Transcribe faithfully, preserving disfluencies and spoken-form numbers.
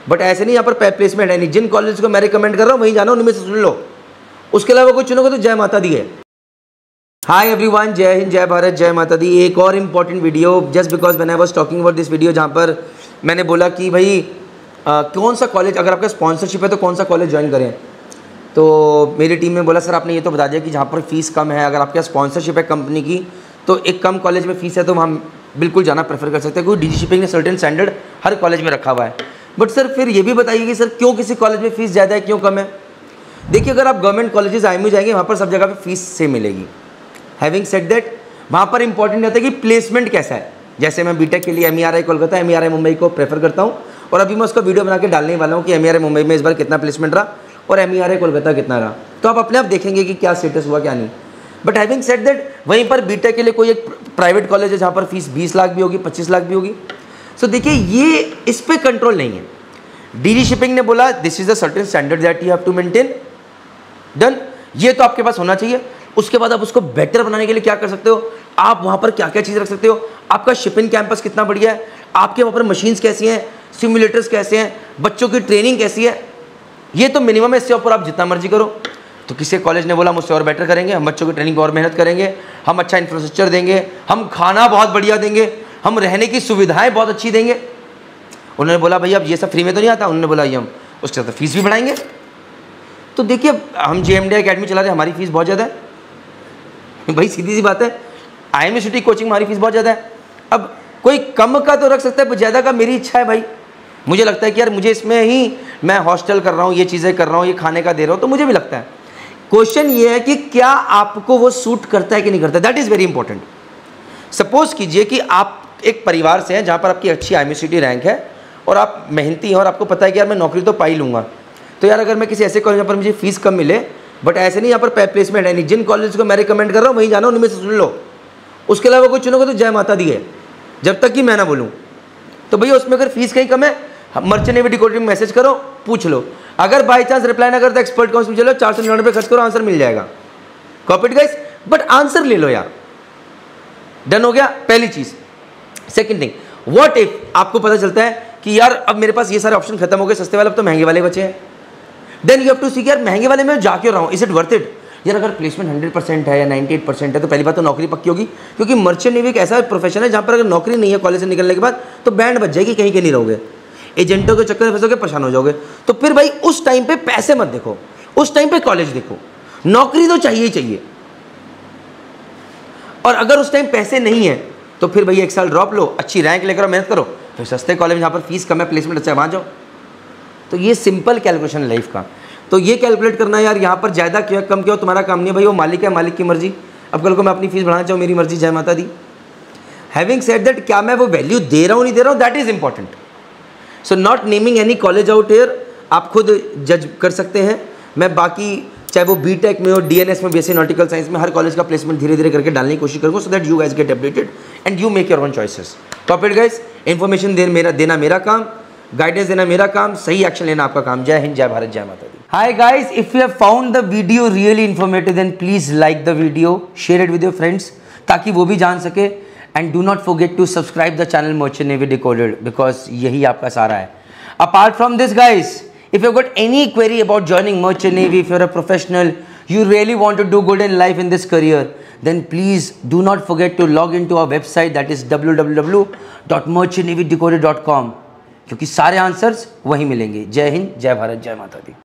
But ऐसे नहीं, यहाँ पर प्लेसमेंट है नहीं। जिन कॉलेज को मैं रिकमेंड कर रहा हूँ वहीं जाना, उनमें से सुन लो, उसके अलावा कोई चुनोगे तो जय माता दी है। हाय एवरीवन, जय हिंद, जय भारत, जय माता दी। एक और important video, just because when I was talking about this video, जहाँ पर मैंने बोला कि भाई आ, कौन सा कॉलेज, अगर आपका स्पॉन्सरशिप है तो कौन सा कॉलेज ज्वाइन करें। तो मेरी टीम में बोला सर आपने ये तो बता दिया कि जहाँ पर फीस कम है, अगर आपके स्पॉन्सरशिप है कंपनी की, तो एक कम कॉलेज में फीस है तो हम बिल्कुल जाना प्रेफर कर सकते हैं, क्योंकि डीजी शिपिंग ने सर्टेन स्टैंडर्ड हर कॉलेज में रखा हुआ है। बट सर फिर ये भी बताइए कि सर क्यों किसी कॉलेज में फ़ीस ज़्यादा है, क्यों कम है। देखिए, अगर आप गवर्नमेंट कॉलेजेस आई में जाएंगे, वहाँ पर सब जगह पे फीस से मिलेगी। हैविंग सेड दैट, वहाँ पर इंपॉर्टेंट रहता है कि प्लेसमेंट कैसा है। जैसे मैं बीटेक के लिए M E R I Kolkata, M E R I Mumbai को प्रेफर करता हूँ, और अभी मैं उसका वीडियो बना के डालने वाला हूँ कि M E R I Mumbai में इस बार कितना प्लेसमेंट रहा और M E R I Kolkata कितना रहा। तो आप अपने आप देखेंगे कि क्या स्टेटस हुआ क्या नहीं। बट हैविंग सेड दैट, वहीं पर बीटेक के लिए कोई एक प्राइवेट कॉलेज है जहाँ पर फीस बीस लाख भी होगी, पच्चीस लाख भी होगी। सो so, देखिए, ये इस पर कंट्रोल नहीं है। डीजी शिपिंग ने बोला this is the certain standard that you have to maintain, done, ये तो आपके पास होना चाहिए। उसके बाद आप उसको बेटर बनाने के लिए क्या कर सकते हो, आप वहाँ पर क्या क्या चीज़ रख सकते हो। आपका शिपिंग कैंपस कितना बढ़िया है, आपके वहाँ पर मशीन्स कैसी हैं, सिमुलेटर्स कैसे हैं, बच्चों की ट्रेनिंग कैसी है, ये तो मिनिमम है। इससे ऊपर आप जितना मर्जी करो। तो किसी कॉलेज ने बोला मुझसे और बेटर करेंगे, हम बच्चों की ट्रेनिंग पर और मेहनत करेंगे, हम अच्छा इंफ्रास्ट्रक्चर देंगे, हम खाना बहुत बढ़िया देंगे, हम रहने की सुविधाएँ बहुत अच्छी देंगे। उन्होंने बोला भैया अब ये सब फ्री में तो नहीं आता। उन्होंने बोला ये हम उसके साथ फीस भी बढ़ाएंगे। तो देखिए, हम जे एम डी अकेडमी चला रहे हैं, हमारी फीस बहुत ज़्यादा है भाई, सीधी सी बात है। आई एम सिटी कोचिंग हमारी फीस बहुत ज़्यादा है। अब कोई कम का तो रख सकता है, पर ज़्यादा का मेरी इच्छा है भाई। मुझे लगता है कि यार मुझे इसमें ही, मैं हॉस्टल कर रहा हूँ, ये चीज़ें कर रहा हूँ, ये खाने का दे रहा हूँ, तो मुझे भी लगता है। क्वेश्चन ये है कि क्या आपको वो सूट करता है कि नहीं करता, that is very important. Suppose कीजिए कि आप एक परिवार से हैं जहाँ पर आपकी अच्छी आई एम सिटी रैंक है और आप मेहनती हैं और आपको पता है कि यार मैं नौकरी तो पा ही लूँगा। तो यार अगर मैं किसी ऐसे कॉलेज पर मुझे फीस कम मिले, बट ऐसे नहीं, यहाँ पर प्लेसमेंट है नहीं। जिन कॉलेज को मैं रिकमेंड कर रहा हूँ वहीं जाना, उनमें से सुन लो, उसके अलावा कोई चुनोगे तो जय माता दी है, जब तक कि मैं ना बोलूँ। तो भैया उसमें अगर फीस कहीं कम है, मर्चेंट नेवी डिकोडर में मैसेज करो, पूछ लो। अगर बाई चांस रिप्लाई ना करते, एक्सपर्ट काउंस में चलो, चार सौ निन्यानवे खर्च करो, आंसर मिल जाएगा। कॉपीड गाइस, बट आंसर ले लो यार। डन हो गया पहली चीज। सेकंड थिंग, व्हाट इफ आपको पता चलता है कि यार अब मेरे पास ये सारे ऑप्शन खत्म हो गए, सस्ते वाले अब तो महंगे वाले बचे हैं। Then you have to see यार महंगे वाले में जा क्यों रहा हूँ, इज इट वर्थ इट। यार अगर प्लेसमेंट हंड्रेड परसेंट है या नाइन्टी एट परसेंट है तो पहली बात तो नौकरी पक्की होगी, क्योंकि मर्चेंट नेवी एक ऐसा प्रोफेशन है जहाँ पर अगर नौकरी नहीं है कॉलेज से निकलने के बाद तो बैंड बच जाएगी, कहीं के नहीं रहोगे, एजेंटों के चक्कर में फंसोगे, परेशान हो जाओगे। तो फिर भाई उस टाइम पे पैसे मत देखो, उस टाइम पे कॉलेज देखो, नौकरी तो चाहिए ही चाहिए। और अगर उस टाइम पैसे नहीं है तो फिर भाई एक साल ड्रॉप लो, अच्छी रैंक लेकर मेहनत करो, फिर सस्ते कॉलेज जहाँ पर फीस कम है, प्लेसमेंट अच्छा है, वहाँ जाओ। तो ये सिंपल कैलकुलेशन है लाइफ का। तो ये कैलकुलेट करना यार, यहाँ पर ज़्यादा क्यों कम क्यों तुम्हारा काम नहीं है भाई, वो मालिक है, मालिक की मर्जी। अब कल को मैं अपनी फीस बढ़ाना चाहूँ, मेरी मर्जी, जय माता दी। हैविंग सेड दैट, क्या मैं वो वैल्यू दे रहा हूँ नहीं दे रहा हूँ, that is important. So not naming any college out here, आप खुद जज कर सकते हैं। मैं बाकी चाहे वो बीटेक में हो, डीएनएस में, बीएससी नॉटिकल साइंस में, हर कॉलेज का प्लेसमेंट धीरे धीरे करके डालने की कोशिश करूँगा, so that you guys get updated and you make your own choices. Top it guys, information दे मेरा देना मेरा काम, गाइडेंस देना मेरा काम, सही एक्शन लेना आपका काम। जय हिंद, जय भारत, जय माता दी। Hi guys, if you have found the video really informative then please like the video, share it with your friends ताकि वो भी जान सके, and do not forget to subscribe the channel Merchant Navy Decoded because यही आपका सारा है। Apart from this guys, if you've got any query about joining Merchant Navy, if you're a professional, you really want to do good in life in this career, then please do not forget to log into our website that is w w w dot merchant navy decoded dot com, क्योंकि सारे answers वहीं मिलेंगे। जय हिंद, जय भारत, जय माता दी।